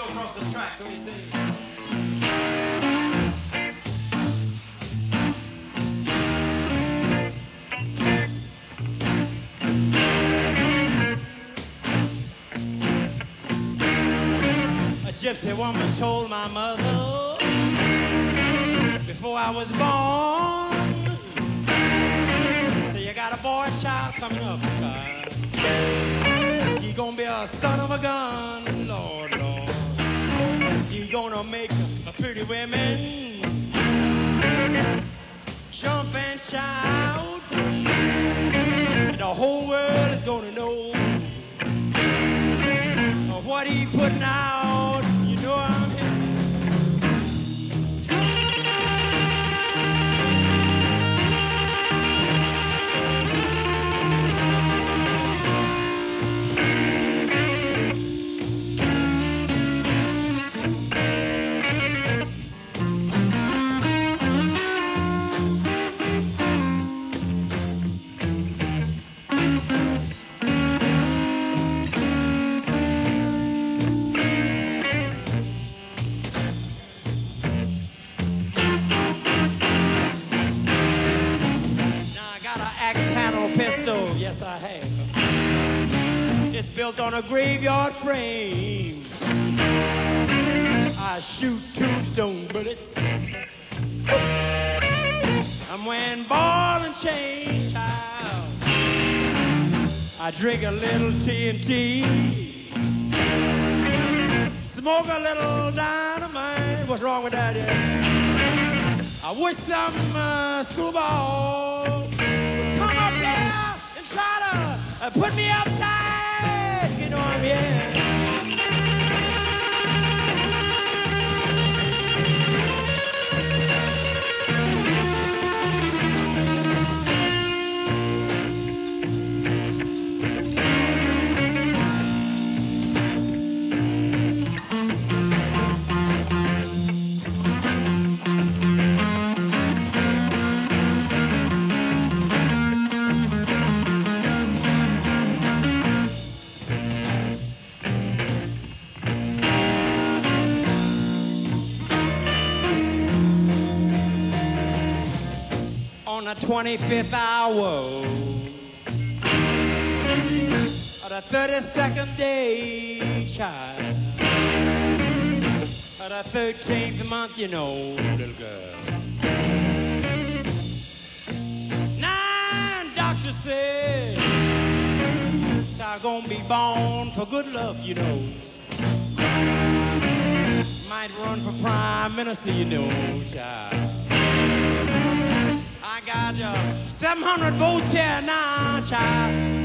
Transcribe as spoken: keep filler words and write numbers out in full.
go across the tracks. What do you say? Gypsy woman told my mother before I was born, say you got a boy child coming up, child. He gonna be a son of a gun, Lord, Lord. He gonna make a pretty women jump and shout, and the whole world is gonna know what he putting out. You know I'm here. Pistol, yes I have. It's built on a graveyard frame. I shoot tombstone bullets. I'm wearing ball and chain, child. I drink a little T N T. Smoke a little dynamite. What's wrong with that? Yeah? I wish some uh, screwball come up there and try to uh, put me uptight. You know I'm here. On the twenty-fifth hour of the thirty-second day, child, of the thirteenth month, you know, little girl. Nine doctors said I'm gonna be born for good luck, you know. Might run for prime minister, you know, child. I got uh, seven hundred votes here now, child.